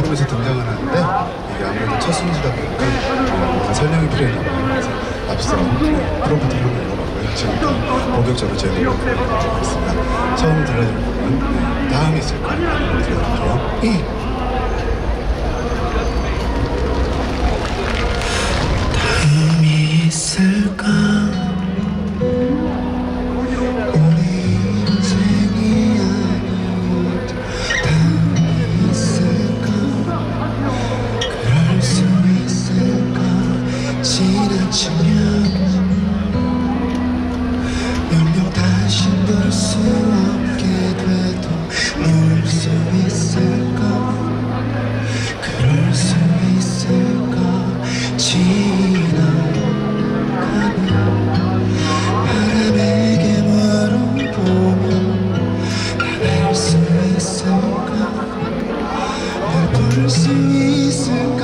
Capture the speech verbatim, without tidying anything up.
작품에서 등장을 하는데 이게 아무래도 첫 순지다 보니까 뭔가 설명이 필요했나 봐요. 그래서 앞서 네, 프로부터 한번 읽어봤고요. 지금 본격적으로 제 노래를 들어보고 있습니다. 처음 들려줄 곡은 네, 다음이 있을까 하는 걸 들려드릴게요. 예. 다음이 있을까? 몇명 다시 볼 수 없게 돼도 놓을 수 있을까? 그럴 수 있을까? 지나가는 바람에게 물어보면 답할 수 있을까? 널 볼 수 있을까?